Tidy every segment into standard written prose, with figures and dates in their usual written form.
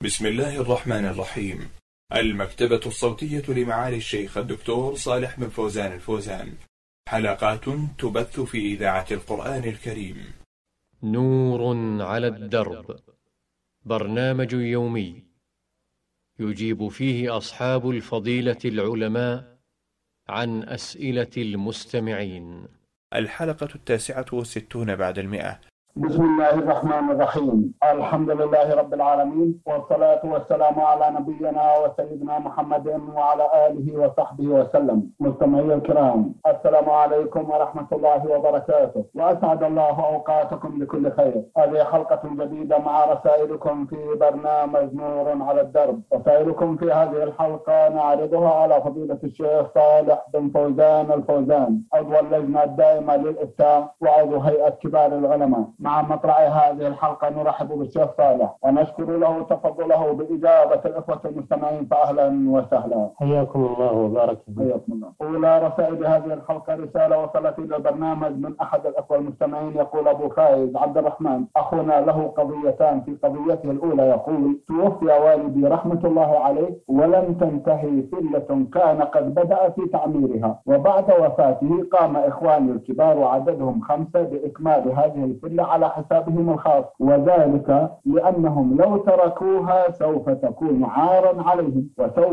بسم الله الرحمن الرحيم. المكتبة الصوتية لمعالي الشيخ الدكتور صالح بن فوزان الفوزان. حلقات تبث في إذاعة القرآن الكريم. نور على الدرب، برنامج يومي يجيب فيه أصحاب الفضيلة العلماء عن أسئلة المستمعين. الحلقة 69 بعد 100. بسم الله الرحمن الرحيم. الحمد لله رب العالمين، والصلاة والسلام على نبينا وسيدنا محمد وعلى آله وصحبه وسلم. مستمعي الكرام، السلام عليكم ورحمة الله وبركاته، وأسعد الله أوقاتكم بكل خير. هذه حلقة جديدة مع رسائلكم في برنامج نور على الدرب. رسائلكم في هذه الحلقة نعرضها على فضيلة الشيخ صالح بن فوزان الفوزان، عضو اللجنة الدائمة للإفتاء وعضو هيئة كبار العلماء. مع مطلع هذه الحلقة نرحب بالشيخ صالح ونشكر له تفضله بإجابة الإخوة المستمعين، فأهلا وسهلا. حياكم الله وبارك فيكم. حياكم الله. أولى رسائل هذه الحلقة رسالة وصلت إلى البرنامج من أحد الإخوة المستمعين، يقول أبو فايز عبد الرحمن: أخونا له قضيتان. في قضيته الأولى يقول: توفي والدي رحمة الله عليه ولم تنتهي فلة كان قد بدأ في تعميرها، وبعد وفاته قام إخواني الكبار وعددهم 5 بإكمال هذه الفلة على حسابهم الخاص، وذلك لأنهم لو تركوها سوف تكون عارا عليهم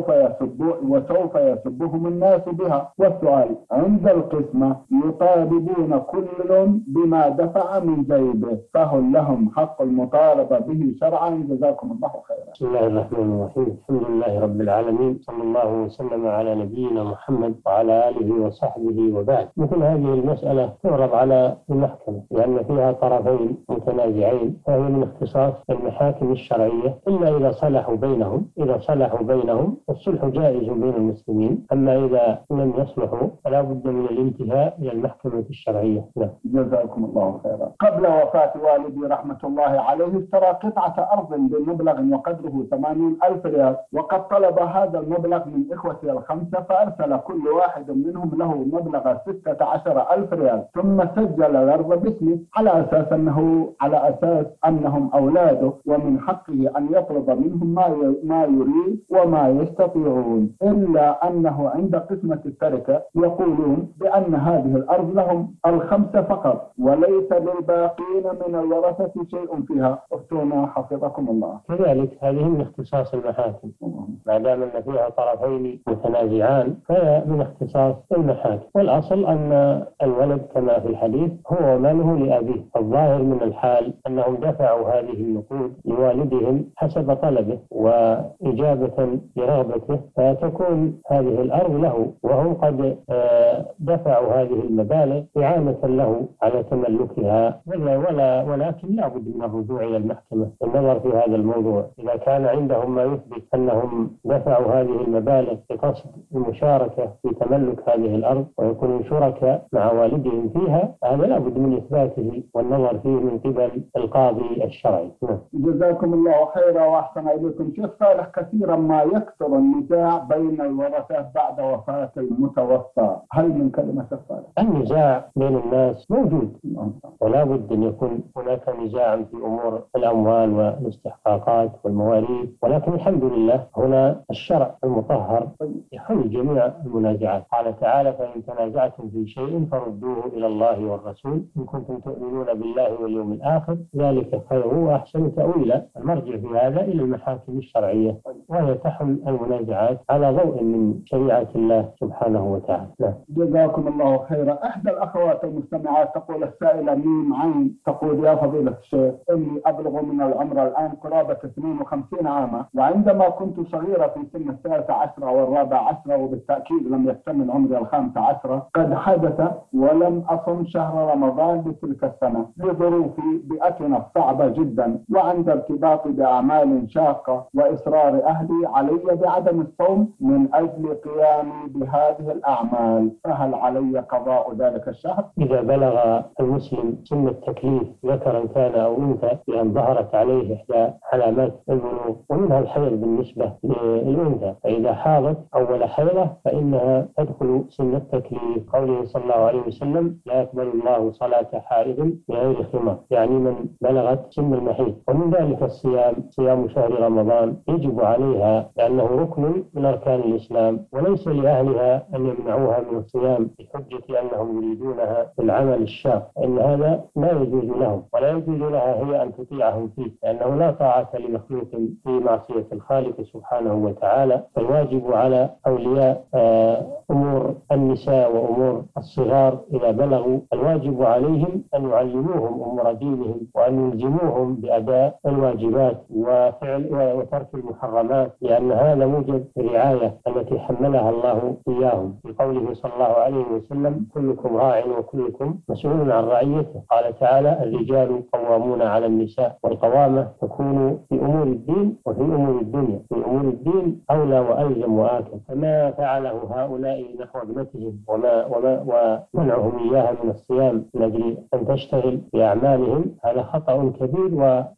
وسوف يسبهم الناس بها. والسؤال: عند القسمة يطالبون كل بما دفع من جيبه، فهل لهم حق المطالبة به شرعا؟ جزاكم الله خيرا. بسم الله الرحمن الرحيم. الحمد لله رب العالمين، صلى الله وسلم على نبينا محمد وعلى آله وصحبه وبعد. مثل هذه المسألة تعرض على المحكمة لأن فيها طرفين متنازعين، فهي من اختصاص المحاكم الشرعية إلا إذا صلحوا بينهم الصلح جائز بين المسلمين، أما إذا لم يصلحوا فلا بد من الانتهاء إلى المحكمة الشرعية. لا. جزاكم الله خيرا. قبل وفاة والدي رحمة الله عليه اشترى قطعة أرض بمبلغ وقدره 80,000 ريال، وقد طلب هذا المبلغ من إخوتي ال5، فأرسل كل واحد منهم له مبلغ 16,000 ريال، ثم سجل الأرض باسمه على أساس أنهم أولاده ومن حقه أن يطلب منهم ما يريد وما يستطيعون، إلا أنه عند قسمة التركة يقولون بأن هذه الأرض لهم ال5 فقط وليس للباقين من الورثة شيء فيها. افتونا حفظكم الله. كذلك هذه من اختصاص المحاكم، ما دام أن فيها طرفين متنازعان فهي من اختصاص المحاكم، والأصل أن الولد كما في الحديث هو ماله لأبيه. الظاهر من الحال أنهم دفعوا هذه النقود لوالدهم حسب طلبه وإجابة لرغبته، فتكون هذه الأرض له، وهم قد دفعوا هذه المبالغ إعانة له على تملكها، ولكن لا بد من الرجوع إلى المحكمة النظر في هذا الموضوع. إذا كان عندهم ما يثبت أنهم دفعوا هذه المبالغ بقصد المشاركة في تملك هذه الأرض ويكونوا شركاء مع والدهم فيها، هذا لا بد من إثباته والنظر فيه من قبل القاضي الشرعي. جزاكم الله خيرا وأحسن إليكم. شيخ صالح، كثيرا ما يكثر النزاع بين الورثة بعد وفاة المتوفى، هل من كلمة صالح؟ النزاع بين الناس موجود، ولا بد أن يكون هناك نزاع في أمور الأموال والاستحقاقات والمواريث، ولكن الحمد لله هنا الشرع المطهر يحل جميع المنازعات. قال تعالى: فإن تنازعتم في شيء فردوه إلى الله والرسول إن كنتم تؤمنون بالله واليوم الآخر ذلك خير وأحسن تأويلا. المرجع في هذا إلى المحاكم الشرعية، وهي تحل المنازعات على ضوء من شريعة الله سبحانه وتعالى. جزاكم الله خيرا. إحدى الأخوات المستمعات تقول: السائلة ميم عين، تقول: يا فضيلة الشيخ، إني أبلغ من العمر الآن قرابة 52 عاما، وعندما كنت صغيرة في سن 13 و14، وبالتأكيد لم يكتمل عمري 15، قد حدث ولم أصم شهر رمضان بتلك السنة لظروف بيئتنا الصعبة جدا، وعند ارتباطي بأعمال شاقة وإصرار أهلي أهلي علي بعدم الصوم من أجل قيامي بهذه الأعمال، فهل علي قضاء ذلك الشهر؟ إذا بلغ المسلم سن التكليف ذكرا كان أو أنثى بأن ظهرت عليه إحدى علامات البلوغ، ومنها الحيض بالنسبة للأنثى، فإذا حاضت أول حيضة فإنها تدخل سن التكليف، قوله صلى الله عليه وسلم: لا يقبل الله صلاة حائض بغير خمار، يعني من بلغت سن المحيض. ومن ذلك الصيام، صيام شهر رمضان يجب عليها لأنه ركن من أركان الإسلام، وليس لأهلها أن يمنعوها من الصيام بحجة أنهم يريدونها بالعمل الشاق، فإن هذا لا يجوز لهم، ولا يجوز لها هي أن تطيعهم فيه، لأنه لا طاعة لمخلوق في معصية الخالق سبحانه وتعالى. فالواجب على أولياء أمور النساء وأمور الصغار إذا بلغوا، الواجب عليهم أن يعلموهم أمور دينهم، وأن يلزموهم بأداء الواجبات وترك المحرمات، لأن هذا موجب الرعاية التي حملها الله إياهم، في قوله صلى الله عليه وسلم: كلكم راع وكلكم مسؤول عن رعيته. قال تعالى: الرجال قوامون على النساء، والقوامة تكون في أمور الدين وفي أمور الدنيا. في أمور الدين أولى وألزم وآكد، فما فعله هؤلاء نحو ابنتهم ومنعهم إياها من الصيام من أجل أن تشتغل بأعمالهم، هذا خطأ كبير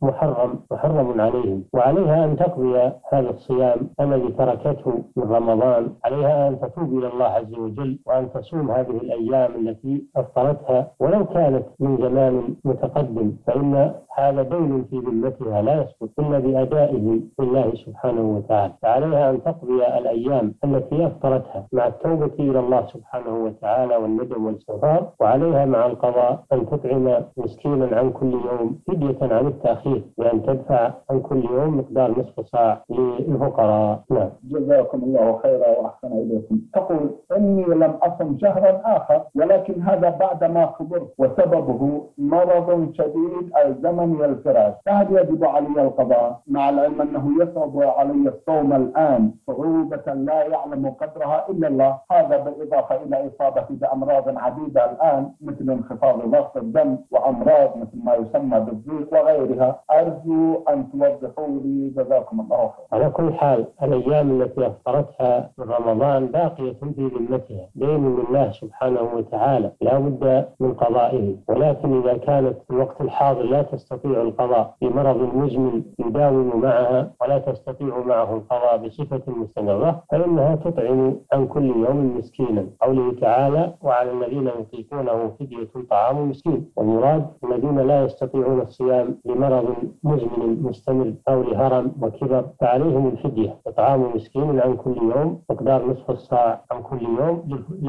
ومحرم عليهم، وعليها أن تقضي هذا الصيام الذي تركته من رمضان، عليها أن تتوب إلى الله عز وجل، وأن تصوم هذه الأيام التي أفطرتها ولو كانت من زمان متقدم، فإن هذا دين في ذمتها لا يسقط إلا بأدائه لله سبحانه وتعالى، فعليها أن تقضي الأيام التي أفطرتها مع التوبة إلى الله سبحانه وتعالى والندم والاستغفار، وعليها مع القضاء أن تطعم مسكينا عن كل يوم فدية عن التأخير، وأن تدفع عن كل يوم مقدار نصف صاع للفقراء. نعم. جزاكم الله خيرا وأحسن إليكم. تقول: إني لم أصم شهرا آخر، ولكن هذا بعدما كبرت، وسببه مرض شديد ألزمني الفراش، فهل يجب علي القضاء؟ مع العلم أنه يصعب علي الصوم الآن صعوبة لا يعلم قدرها إلا الله، هذا بالإضافة إلى إصابتي بأمراض عديدة الآن مثل انخفاض ضغط الدم وأمراض مثل ما يسمى بالضيق وغيرها، أرجو أن توضحوا لي جزاكم الله خير. على كل حال الأيام التي أفطرتها من رمضان باقية في ذمتها، دين لله سبحانه وتعالى لا بد من قضائه، ولكن إذا كانت في الوقت الحاضر لا تستطيع القضاء بمرض مزمن يداوم معها ولا تستطيع معه القضاء بصفة مستمرة، فإنها تطعم عن كل يوم مسكينا، قوله تعالى: وعلى الذين يطيقونه فدية طعام مسكين، والمراد الذين لا يستطيعون الصيام لمرض مزمن مستمر أو لهرم وكبر، فعليهم الفدية إطعام مسكين عن كل يوم مقدار نصف الصاع عن كل يوم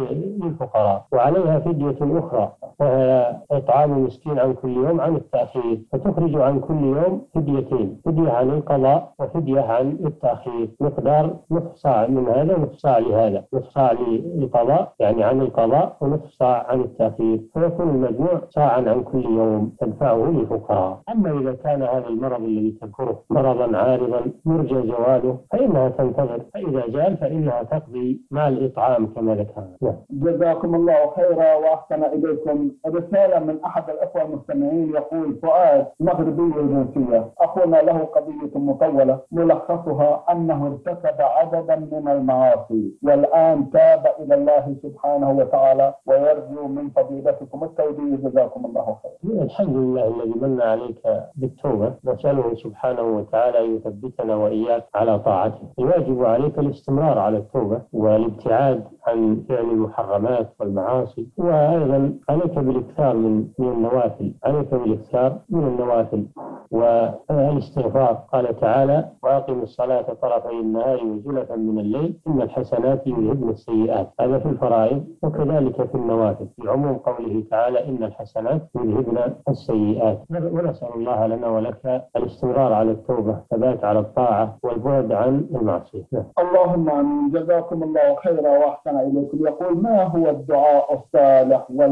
للفقراء، وعليها فدية أخرى وهي إطعام مسكين عن كل يوم عن التأخير، فتخرج عن كل يوم فديتين، فدية عن القضاء وفدية عن التأخير، مقدار نصف صاع من هذا ونصف صاع لهذا، نصف صاع للقضاء يعني عن القضاء ونصف صاع عن التأخير، فيكون المجموع صاعا عن كل يوم تدفعه للفقراء. أما إذا كان هذا المرض الذي تذكره مرضا عارضا يرجى زواله فإنها تنتظر، فإذا زال فإنها تقضي مع الإطعام كما ذكرنا. جزاكم الله خيرا وأحسن إليكم. رسالة من أحد الأخوة المستمعين يقول: فؤاد مغربي الجنسية، أخونا له قضية مطولة ملخصها أنه ارتكب عددا من المعاصي والآن تاب إلى الله سبحانه وتعالى ويرجو من فضيلتكم التوجيه، جزاكم الله خيرا. الحمد لله الذي من عليك بالتوبة، نسأله سبحانه وتعالى أن يثبتنا وإياك على طاعته. الواجب عليك الاستمرار على التوبة والابتعاد عن فعل المحرمات والمعاصي، وأيضا عليك بالاكثار من النوافل، عليك بالاكثار من النوافل والاستغفار. قال تعالى: وأقم الصلاة طرفي النهار وزلفا من الليل إن الحسنات يذهبن السيئات، هذا في الفرائض، وكذلك في النوافل في عموم قوله تعالى: إن الحسنات يذهبن السيئات. ونسأل الله لنا ولك الاستمرار على التوبة، الثبات على الطاعة والبعد عن المعصية. اللهم آمين. جزاكم الله خيرا وأحسن إليكم. يقول: ما هو الدعاء الصالح والمقبول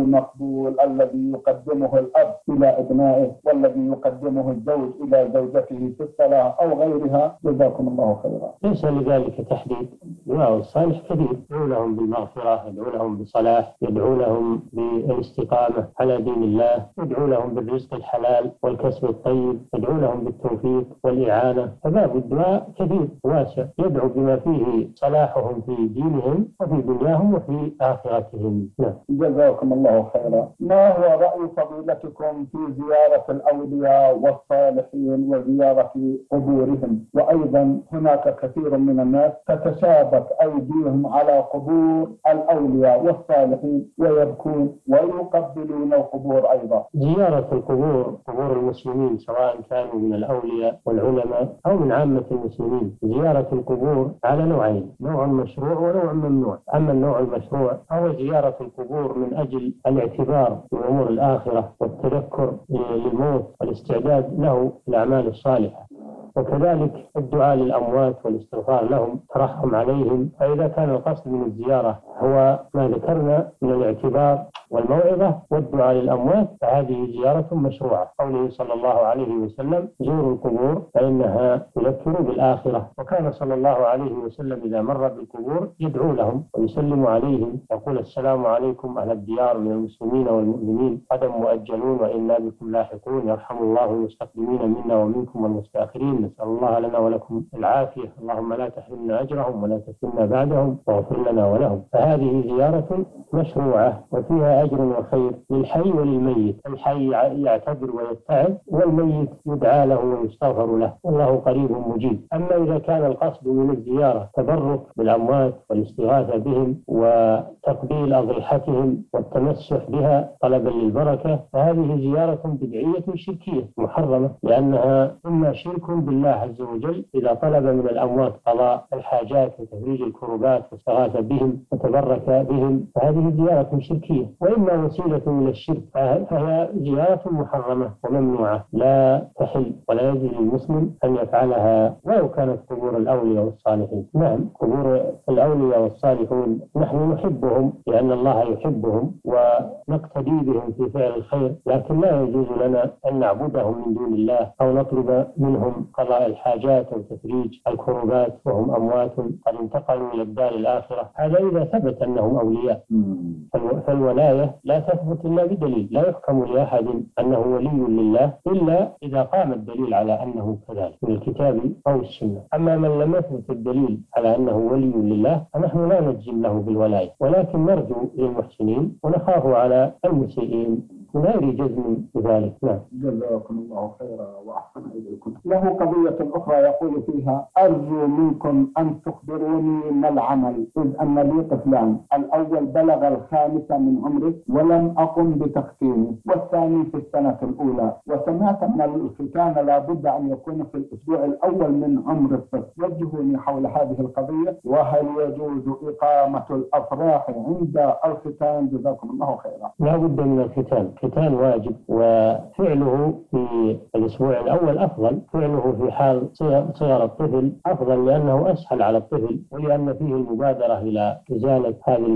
الرسول الذي يقدمه الأب إلى أبنائه والذي يقدمه الزوج إلى زوجته في الصلاة أو غيرها؟ جزاكم الله خيرا. ليس لذلك تحديد. الدعاء الصالح كثير، يدعو لهم بالمغفرة، يدعو لهم بالصلاح، يدعو لهم بالاستقامة على دين الله، يدعو لهم بالرزق الحلال والكسب الطيب، يدعو لهم بالتوفيق والإعانة. فباب الدعاء كثير واسع، يدعو بما فيه صلاحهم في دينهم وفي دنياهم وفي آخرتهم. نعم. جزاكم الله خيرا. ما هو رأي فضيلتكم في زيارة الأولياء والصالحين وزيارة قبورهم؟ وأيضا هناك كثير من الناس تتشابك أيديهم على قبور الأولياء والصالحين ويبكون ويقبلون القبور أيضا. زيارة القبور، قبور المسلمين سواء كانوا من الأولياء والعلماء أو من عامة المسلمين، زيارة القبور على نوعين، نوع مشروع ونوع ممنوع. أما النوع المشروع هو زيارة القبور من أجل الاعتبار بأمور الآخرة والتذكر للموت والاستعداد له في الأعمال الصالحة، وكذلك الدعاء للأموات والاستغفار لهم، ترحم عليهم. فإذا كان القصد من الزيارة هو ما ذكرنا من الاعتبار والموعظة والدعاء للأموات فهذه زيارة مشروعة. قوله صلى الله عليه وسلم: زوروا القبور فإنها تذكر بالآخرة. وكان صلى الله عليه وسلم إذا مر بالقبور يدعو لهم ويسلم عليهم، يقول: السلام عليكم أهل الديار من المسلمين والمؤمنين، غدا مؤجلون وإنا بكم لاحقون، يرحم الله المستقدمين منا ومنكم والمستأخرين، نسأل الله لنا ولكم العافية، اللهم لا تحرمنا أجرهم ولا تفتنا بعدهم واغفر لنا ولهم. فهذه زيارة مشروعة وفيها أجر وخير للحي وللميت. الحي يعتبر ويتعظ، والميت يدعى له ويستغفر له، والله قريب مجيب. أما إذا كان القصد من الزيارة تبرك بالأموات والاستغاثة بهم وتقبيل أضرحتهم والتمسح بها طلبا للبركة، فهذه زيارة بدعية شركية محرمة، لأنها إما شرك بالله عز وجل إذا طلب من الأموات قضاء الحاجات وتفريج الكربات واستغاث بهم وتبرك بهم، فهذه زيارة شركية. وإما وسيلة إلى الشرك فهي زيارة محرمة وممنوعة لا تحل، ولا يجوز للمسلم أن يفعلها ولو كانت قبور الأولياء والصالحين. نعم، قبور الأولياء والصالحون نحن نحبهم لأن الله يحبهم ونقتدي بهم في فعل الخير، لكن لا يجوز لنا أن نعبدهم من دون الله أو نطلب منهم قضاء الحاجات أو تفريج الكربات وهم أموات قد انتقلوا إلى الدار الآخرة. هذا إذا ثبت أنهم أولياء. فالولاية لا تثبت إلا بدليل، لا يحكم لأحد أنه ولي لله إلا إذا قام الدليل على أنه كذلك من الكتاب أو السنة. أما من لم يثبت الدليل على أنه ولي لله فنحن لا نجزم له بالولاية، ولكن نرجو للمحسنين ونخاف على المسيئين من غير جزم بذلك. نعم. جزاكم الله خيرا وأحسن إليكم. له قضية أخرى يقول فيها: أرجو منكم أن تخبروني ما العمل، إذ أن لي طفلان، الأول بلغ الخامسة من عمره ولم أقم بتختيمه، والثاني في السنة الأولى، وسمعت أن الختان لا بد أن يكون في الأسبوع الأول من عمر الطفل. وجهوني حول هذه القضية، وهل يجوز إقامة الأفراح عند الختان؟ جزاكم الله خيرا. لا بد من الختان، الختان واجب، وفعله في الأسبوع الأول أفضل، فعله في حال صغر الطفل أفضل لأنه أسهل على الطفل، ولأن فيه المبادرة إلى إزالة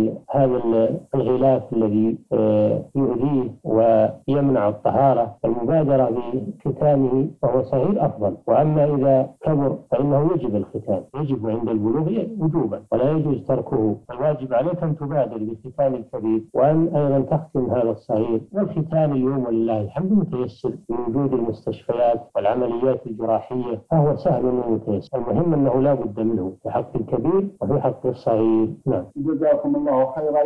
هذا الغلاف الذي يؤذيه ويمنع الطهارة. المبادرة بختانه وهو صغير أفضل. وأما إذا كبر فإنه يجب الختان، يجب عند البلوغ وجوبا ولا يجوز تركه. الواجب عليك أن تبادر بختان الكبير وأن أيضا تختم هذا الصغير. والختان اليوم ولله الحمد متيسر بوجود المستشفيات والعمليات الجراحية، فهو سهل ومتيسر. المهم أنه لا بد منه في حق الكبير وفي حق الصغير. نعم. جزاكم الله خيرا.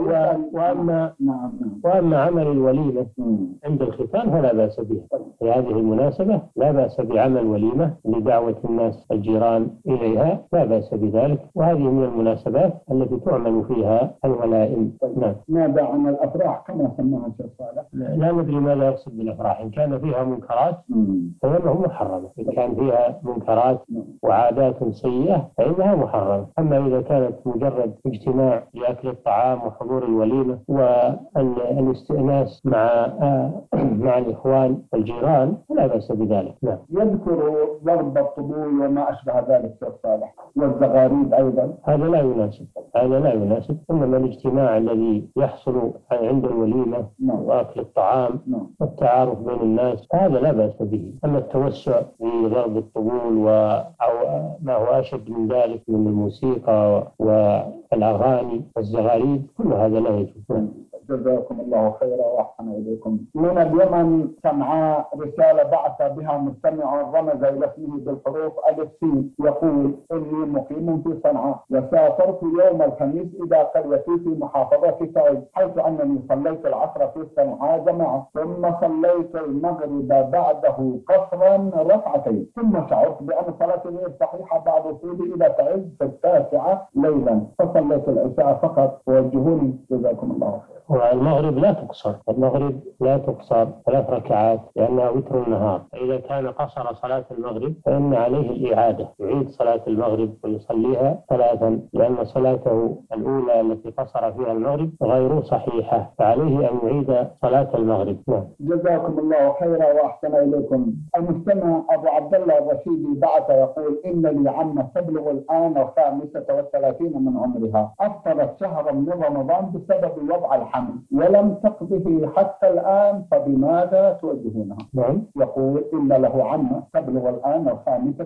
وأما عمل الوليمة عند الختان فلا بأس به. في هذه المناسبة لا بأس بعمل وليمة لدعوة الناس الجيران إليها، لا بأس بذلك، وهذه من المناسبات التي تعمل فيها الولائم. نعم. ماذا عن الأفراح كما سماها الشيخ صالح؟ لا ندري ماذا يقصد بالأفراح. إن كان فيها منكرات فإنه محرمة، إن كان فيها منكرات وعادات سيئة فإنها محرمة. أما إذا كانت مجرد اجتماع لأكل الطعام وحضور الوليمة والاستئناس مع الإخوان والجيران فلا بأس بذلك. نعم. يذكر ضرب الطبول وما أشبه ذلك الشيخ صالح، والزغاريد أيضا. هذا لا يناسب، هذا لا يناسب. إنما الاجتماع الذي يحصل عند الوليمة وأكل الطعام والتعارف بين الناس هذا لا بأس به. أما التوسع في ضرب الطبول أو ما هو أشد من ذلك من الموسيقى والأغاني والزغاريد كل هذا لا يجوز. جزاكم الله خيرا وأحسن إليكم. من اليمن صنعاء رسالة بعث بها مستمع رمز إلى اسمه بالحروف ألف سين يقول: إني مقيم في صنعاء وسافرت يوم الخميس إلى قريتي في محافظة تعز، حيث أنني صليت العصر في صنعاء جماعة، ثم صليت المغرب بعده قصرا ركعتين، ثم شعرت بأن صلاتي غير صحيحة بعد وصولي إلى تعز في 9 ليلا، فصليت العشاء فقط. وجهوني جزاكم الله خيرا. والمغرب لا تقصر، المغرب لا تقصر 3 ركعات لأنها وتر النهار. فإذا كان قصر صلاة المغرب فإن عليه الإعادة، يعيد صلاة المغرب ويصليها 3 لأن صلاته الأولى التي قصر فيها المغرب غير صحيحة، فعليه أن يعيد صلاة المغرب. جزاكم الله خيرا وأحسن إليكم. المستمع أبو عبد الله الرشيدي بعث يقول: إن لي عمة تبلغ الآن 35 من عمرها، أفطرت شهرا من رمضان بسبب وضع الحمل ولم تقضه حتى الآن، فبماذا توجهونها؟ يقول: إن له عمة تبلغ الآن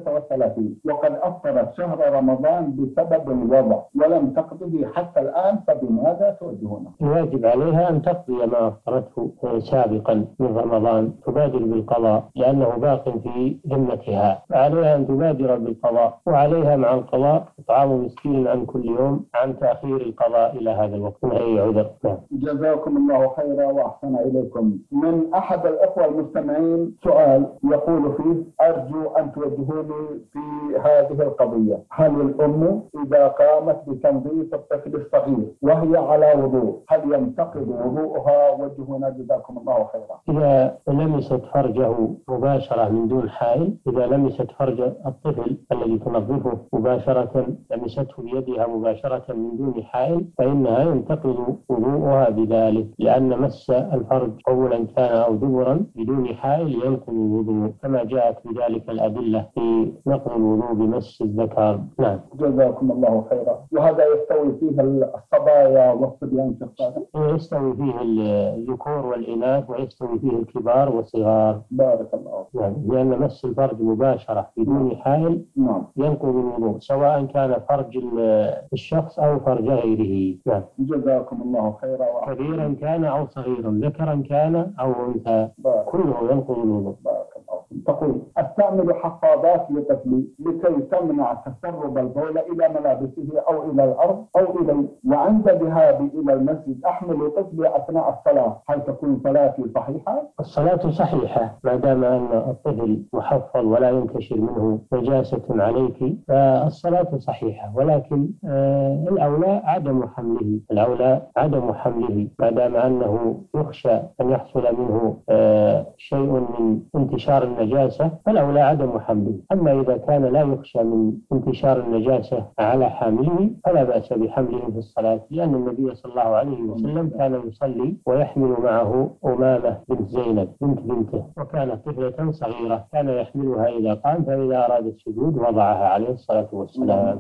35 وقد أفطرت شهر رمضان بسبب الوضع ولم تقضه حتى الآن، فبماذا توجهونها؟ الواجب عليها أن تقضي ما أفطرته سابقا من رمضان، تبادر بالقضاء لأنه باق في ذمتها، فعليها أن تبادر بالقضاء، وعليها مع القضاء إطعام مسكين عن كل يوم عن تأخير القضاء إلى هذا الوقت من أي عذر. جزاكم الله خيرا وأحسن إليكم. من أحد الأخوة المستمعين سؤال يقول فيه: أرجو أن توجهوني في هذه القضية. هل الأم إذا قامت بتنظيف الطفل الصغير وهي على وضوء هل ينتقض وضوءها؟ وجهونا جزاكم الله خيرا. إذا لمست فرجه مباشرة من دون حائل، إذا لمست فرج الطفل الذي تنظفه مباشرة، لمسته بيدها مباشرة من دون حائل، فإنها ينتقض وضوءها بذلك، لأن مس الفرج قبلا كان أو دبرا بدون حائل ينقض الوضوء، كما جاءت بذلك الأدلة في نقض الوضوء بمس الذكر. نعم. جزاكم الله خيرا. وهذا يستوي فيه الصبايا والصبيان شخصيا؟ يستوي فيه الذكور والإناث، ويستوي فيه الكبار والصغار. بارك الله. نعم، لأن مس الفرج مباشرة بدون حائل ينقض الوضوء، سواء كان فرج الشخص أو فرج غيره. نعم. جزاكم الله خيرا. كبيرا كان أو صغيرا، ذكرا كان أو أنثى، كله ينقض الوضوء. تقول: أستعمل حفاضات لطفلي لكي تمنع تسرب البول إلى ملابسه أو إلى الأرض أو إلي، وعند ذهابي إلى المسجد أحمل طفلي أثناء الصلاة، هل تكون صلاتي صحيحة؟ الصلاة صحيحة ما دام أن الطفل محفظ ولا ينتشر منه نجاسة عليك، فالصلاة صحيحة، ولكن الأولى عدم حمله، الأولى عدم حمله ما دام أنه يخشى أن يحصل منه شيء من انتشار النجاسة، فالأولى عدم حمله. أما إذا كان لا يخشى من انتشار النجاسة على حامله فلا بأس بحمله في الصلاة، لأن النبي صلى الله عليه وسلم كان يصلي ويحمل معه أمامة بنت زينب بنت بنته، وكانت طفلة صغيرة كان يحملها إذا قام، فإذا أراد السجود وضعها عليه الصلاة والسلام.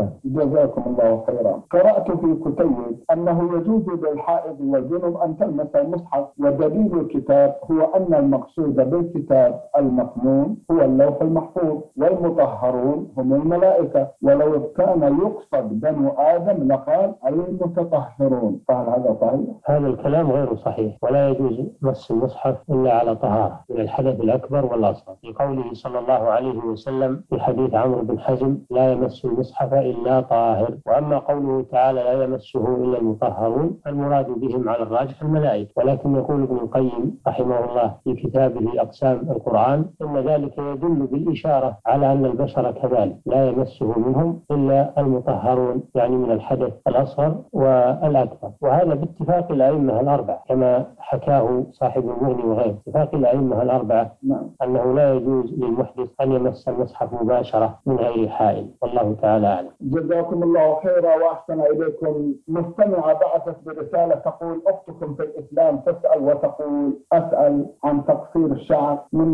جزاكم الله خيرا. قرأت في كتيب أنه يجوز للحائض والجنب أن تلمس المصحف، ودليل الكتاب هو أن المقصود بالكتاب المكنون هو اللوح المحفوظ، والمطهرون هم الملائكة، ولو كان يقصد بنو آدم لقال المتطهرون، فهل هذا صحيح؟ هذا الكلام غير صحيح، ولا يجوز مس المصحف إلا على طهارة من الحدث الأكبر والأصغر، لقوله صلى الله عليه وسلم في حديث عمرو بن حزم: لا يمس المصحف إلا طاهر. وأما قوله تعالى: لا يمسه إلا المطهرون، المراد بهم على الراجح الملائكة، ولكن يقول ابن القيم رحمه الله في كتابه أقسام القرآن إن ذلك يدل بالإشارة على أن البشر كذلك لا يمسه منهم إلا المطهرون، يعني من الحدث الأصغر والأكبر، وهذا باتفاق الأئمة الأربعة كما حكاه صاحب المغني وغيره، اتفاق الأئمة الأربعة أنه لا يجوز للمحدث أن يمس المصحف مباشرة من غير حائل، والله تعالى أعلم. جزاكم الله خيرا وأحسن إليكم. مستمعة بعثت برسالة تقول: أختكم في الإسلام تسأل وتقول: أسأل عن تقصير الشعر من مقدمة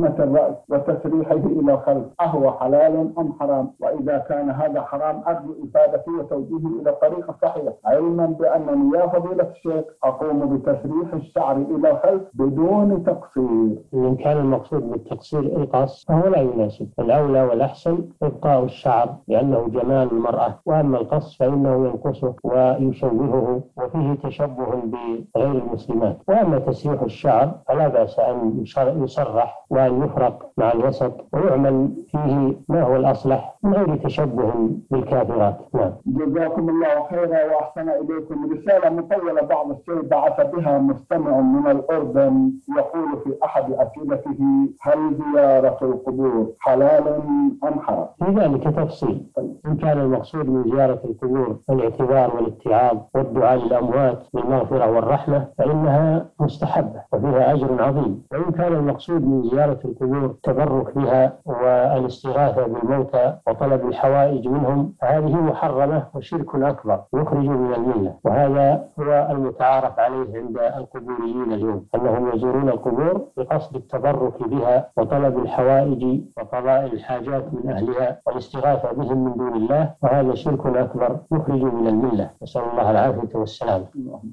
بدهنة الرأس وتسريحه إلى الخلف أهو حلال أم حرام؟ وإذا كان هذا حرام أرجو إفادتي وتوجيهي إلى الطريق الصحيح، علما بأنني يا فضيلة الشيخ أقوم بتسريح الشعر إلى الخلف بدون تقصير. إن كان المقصود بالتقصير القص فهو لا يناسب، الأولى والأحسن إبقاء الشعر لأنه جمال المرأة، وأما القص فإنه ينقصه ويشوهه وفيه تشبه بغير المسلمات. وأما تسريح الشعر فلا بأس أن يسرح وأن يفرق مع الوسط ويعمل فيه ما هو الأصلح من غير تشبه بالكافرات. نعم. جزاكم الله خيرا وأحسن إليكم. رسالة مطولة بعض الشيء بعث بها مستمع من الأردن يقول في أحد أسئلته: هل زيارة القبور حلال أم حرام؟ في ذلك تفصيل. إن كان المقصود من زيارة القبور الاعتبار والاتعاظ والدعاء للأموات بالمغفرة والرحمة فإنها مستحبة وفيها أجر عظيم. وإن كان المقصود من زيارة القبور التبرك بها والاستغاثة بالموتى وطلب الحوائج منهم فهذه محرمة وشرك أكبر يخرج من الملة. وهذا هو المتعارف عليه عند القبوريين اليوم، أنهم يزورون القبور بقصد التبرك بها وطلب الحوائج وقضاء الحاجات من أهلها والاستغاثة بهم من دون الله، وهذا شرك أكبر يخرج من الملة. نسأل الله العافية والسلام.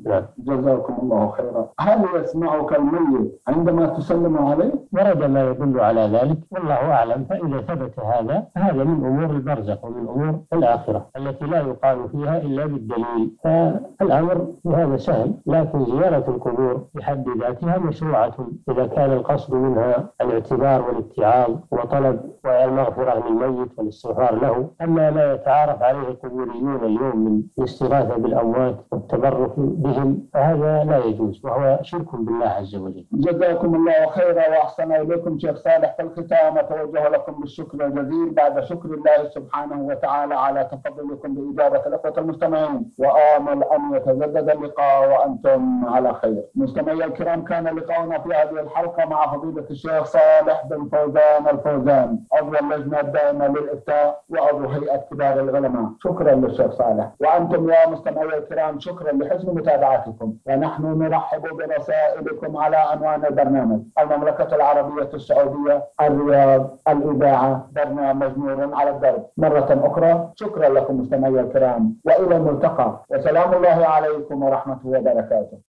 جزاكم الله خيرا. هل يسمعك الميت عندما تسلم عليه؟ ورد ما يدل على ذلك والله أعلم. فإذا ثبت هذا من أمور البرزخ ومن أمور الآخرة التي لا يقال فيها إلا بالدليل، فالأمر هذا سهل. لكن زيارة القبور بحد ذاتها مشروعة إذا كان القصد منها الاعتبار والاتعاظ وطلب المغفرة للميت والاستغفار له. أما ما يتعارف عليه القبوريون اليوم من الاستغاثة بالأموات والتبرك بهم فهذا لا يجوز وهو شرك بالله عز وجل. جزاكم الله خيرا وأحسن إليكم شيخ صالح. في الختام أتوجه لكم بالشكر الجزيل بعد شكر الله سبحانه وتعالى على تفضلكم بإجابة الأخوة المستمعين، وآمل أن يتجدد اللقاء وأنتم على خير. مستمعي الكرام، كان لقاؤنا في هذه الحلقة مع فضيلة الشيخ صالح بن فوزان الفوزان، عضو اللجنة الدائمة للإفتاء وعضو هيئة كبار العلماء. شكرا للشيخ صالح. وأنتم يا مستمعي الكرام شكرا لحسن متابعتكم، ونحن نرحب برسائلكم على عنوان البرنامج: المملكة العربية السعودية، الرياض، الإذاعة، برنامج نور على الدرب. مرة أخرى شكرا لكم مستمعي الكرام، وإلى الملتقى، وسلام الله عليكم ورحمة وبركاته.